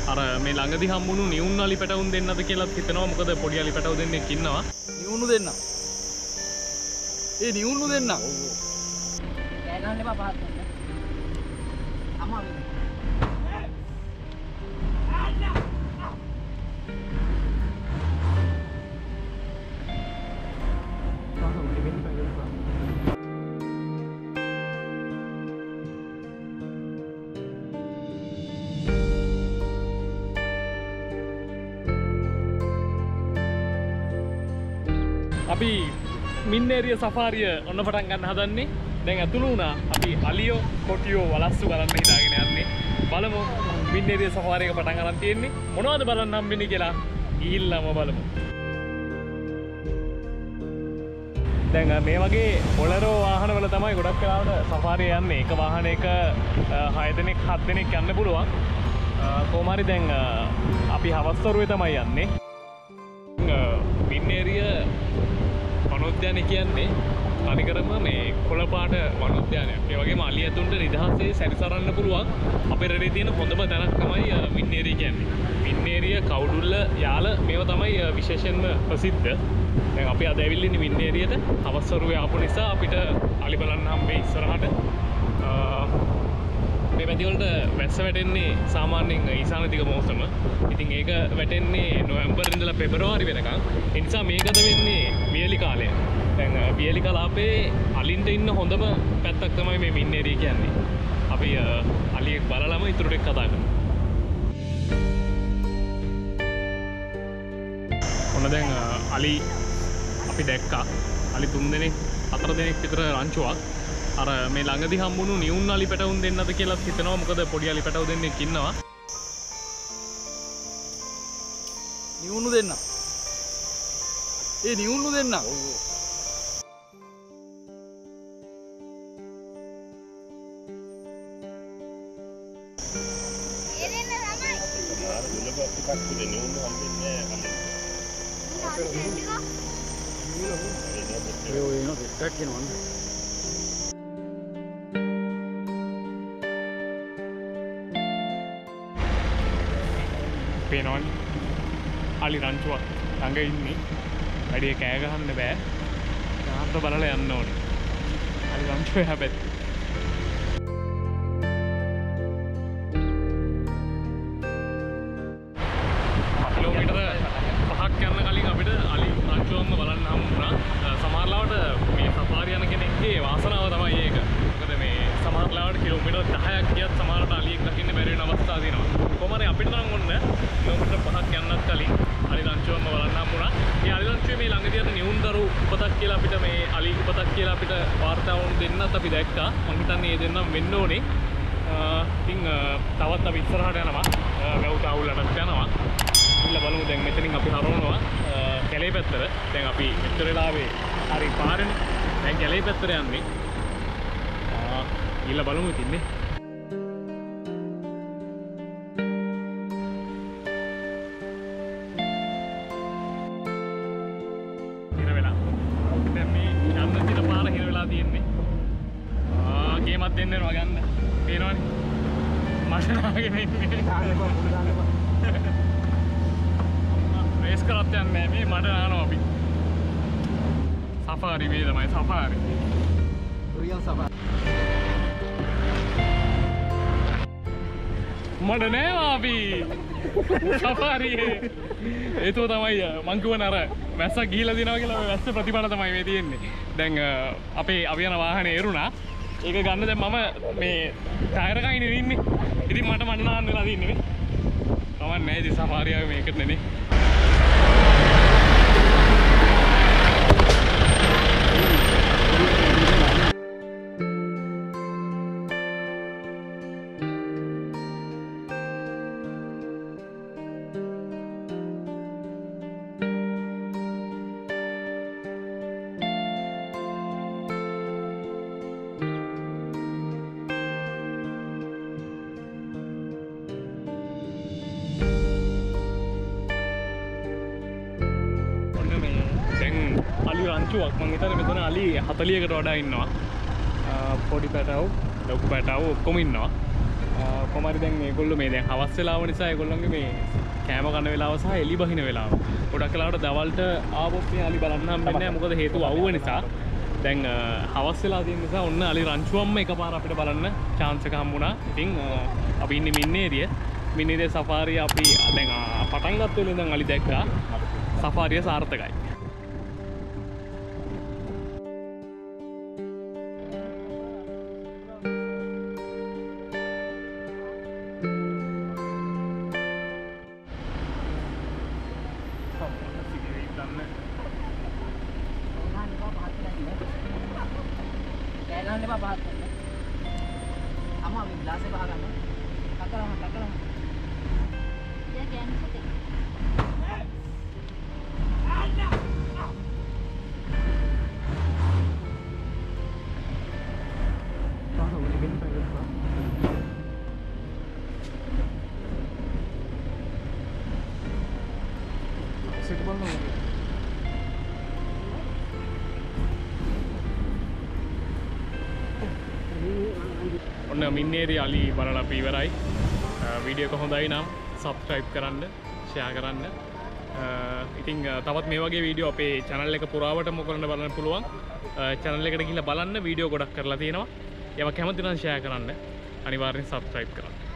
අර මේ ළඟදී හම්බුණු නියුන් අලි පැටවුන් දෙන්නද කියලාත් හිතනවා. මොකද පොඩි අලි පැටවු දෙන්නෙක් ඉන්නවා. නියුණු දෙන්න. ඒ නියුණු දෙන්න. ඔව්. කෑ ගන්න එපා පහත් වෙන්න. අම්මා අපි මින්නේරිය සෆාරිය ඔන්න පටන් ගන්න හදන්නේ. දැන් ඇතුළු වුණා. අපි අලියෝ කොටියෝ වලස්සු කරන්න හිතාගෙන යන්නේ. බලමු මින්නේරිය සෆාරිය එක පටන් ගන්න තියෙන්නේ. මොනවද බලන්න හම්බෙන්නේ කියලා ගිහිල්ලාම බලමු. දැන් මේ වගේ බොලරෝ වාහනවල තමයි ගොඩක් වෙලාවට සෆාරිය යන්නේ. එක වාහනයක 6 දෙනෙක් 7 දෙනෙක් යන්න පුළුවන්. කොහොම හරි දැන් අපි හවස්වරුවේ තමයි යන්නේ. මින්නේරිය වනෝද්‍යානය කියන්නේ තනිකරම මේ කොළපාට වනෝද්‍යානයක්. ඒ වගේම අලි ඇතුන්ට නිදහසේ සැරිසරන්න පුළුවන් අපේ රටේ තියෙන හොඳම තැනක් තමයි මින්නේරිය කියන්නේ. මින්නේරිය කවුඩුල්ල යාල මේව තමයි විශේෂයෙන්ම ප්‍රසිද්ධ. දැන් අපි අද ඇවිල්ලා ඉන්නේ මින්නේරියට. හවස්වරුවේ ආපු නිසා අපිට අලි බලන්න හම්බෙයි ඉස්සරහට. මේ පැතිවලට වැස්ස වැටෙන්නේ සාමාන්‍යයෙන් ඊසාන දිග මෝසම. ඉතින් ඒක වැටෙන්නේ නොවැම්බර් ඉඳලා පෙබරවාරි වෙනකන්. ඒ නිසා මේකද වෙන්නේ වියලි කාලය. දැන් වියලි කලාපේ අලින්ට ඉන්න හොඳම පැත්තක් තමයි මේ මින්නේරිය කියන්නේ. අපි අලියෙක් බලලාම ඊටු ටික කතා කරමු. ඔන්න දැන් අලි අපි දැක්කා. අලි 3 දෙනෙක් 4 දෙනෙක් විතර රංචුවක්. අර මේ ළඟදී හම්බුණු නියුන් අලි පැටවුන් දෙන්නද කියලාත් හිතනවා. මොකද පොඩි අලි පැටවු දෙන්නෙක් ඉන්නවා. නියුණු දෙන්න. ඒ නියුණු දෙන්න. ඔව්. ඒ දෙන්න තමයි. ආර දුලක ටිකක් පුදේ නියුණු හම්බෙන්නේ නැහැ. ඒ නෝ දෙකක් කියනවා. පේනවනේ අලි රංචුවක් ළඟ ඉන්නේ. වැඩි කෑ ගහන්න බෑ. යාන්ත බලලා යන්න ඕනේ. අලි රංචුව හැබැයි කිලෝමීටර 5ක් යන කලින් අපිට අලි රංචුවක්ම බලන්න හම්බුණා. සමහර ලාවට මේ සෆාරි යන කෙනෙක්ගේ වාසනාව තමයි ඒක. මොකද මේ සමහර ලාවට කිලෝමීටර 10ක් ගියත් සමහරට අලියෙක් දකින්න බැරි වෙන අවස්ථා තියෙනවා. කොහොමද අපිට නම් ඔන්න කිලෝමීටර 5ක් යන්නත් කලින් අලි රංචුවක්ම බලන්න හම්බුණා. මේ අලි රංචුවේ මේ ළඟදී අර නියුන් දරු උපතක් කියලා අපිට මේ අලි උපතක් කියලා අපිට වාර්තා වුණු දෙන්නත් අපි දැක්කා. මං හිතන්නේ මේ දෙන්නම වෙන්න ඕනේ. ඉතින් තවත් අපි ඉස්සරහට යනවා. වැව් තාවුල්ලටත් යනවා. ඉන්න බලමු දැන් මෙතනින් අපි හරවනවා කැලේ පැත්තට. දැන් අපි මෙතන වෙලාවේ හරි පාරෙන් දැන් කැලේ පැත්තට යන්නේ. ඉන්න බලමු ඉතින්නේ. හිර වෙලා. දැන් මේ යන්න තියෙන පාර හිර වෙලා තියෙන්නේ. ගේමක් දෙන්න වෙනවා ගන්න. පේනවනේ. මෂනාගෙන ඉන්නේ. රේස් කරත් යන්නේ මේ මඩ නානවා අපි. සෆාරි වේ තමයි සෆාරි. Real Safari. මඩ නෑ අපි. සෆාරි. ඒතුව තමයි මං කියවන අර වැස්සක් ගිහිලා දිනවා කියලා ඔය වැස්ස ප්‍රතිඵල තමයි මේ තියෙන්නේ. දැන් අපේ අවියන වාහනේ එරුණා. ඒක ගන්න දැන් මම මේ ටයර් එකයි නේ ඉන්නේ. ඉතින් මට මඩ නාන්න වෙලා තින්නේ නේ. කවන්නේ නෑ ඉතින් සෆාරි ආවේ මේකට නේ. රංචුවක් මං හිතන්නේ මෙතන අලි 40කට වඩා ඉන්නවා. පොඩි පැටවු, ලොකු පැටවු ඔක්කොම ඉන්නවා. කොහමරි දැන් මේගොල්ලෝ මේ දැන් හවස් වෙලාව නිසා ඒගොල්ලන්ගේ මේ කෑම කන වෙලාව සහ එලි බහින වෙලාව ගොඩක් වෙලාවට දවල්ට ආවොත් මේ අලි බලන්න හම්බෙන්නේ නැහැ මොකද හේතුව අවුව නිසා දැන් හවස් වෙලා තියෙන නිසා ඔන්න අලි රංචුවම්ම එකපාර අපිට බලන්න chance එක හම්බුණා. ඉතින් අපි ඉන්නේ මින්නේරිය සෆාරිය අපි දැන් පටන් ගත්ත වෙලේ ඉඳන් අලි දැක්කා. සෆාරිය සාර්ථකයි. Kailangan di ba pahat ko? Ama, may blase ba kami? Takala. Diyan, kaya ano sa tingin? ඔන්න මින්නේරිය අලි බලලා අපි ඉවරයි. වීඩියෝ එක හොඳයි නම් subscribe කරන්න, share කරන්න. ඉතින් තවත් මේ වගේ වීඩියෝ අපේ channel එක පුරාවටම ඔයගොල්ලන්ට බලන්න පුළුවන්. channel එකට ගිහිල්ලා බලන්න වීඩියෝ ගොඩක් කරලා තියෙනවා. ඒවා කැමති නම් share කරන්න. අනිවාර්යෙන් subscribe කරන්න.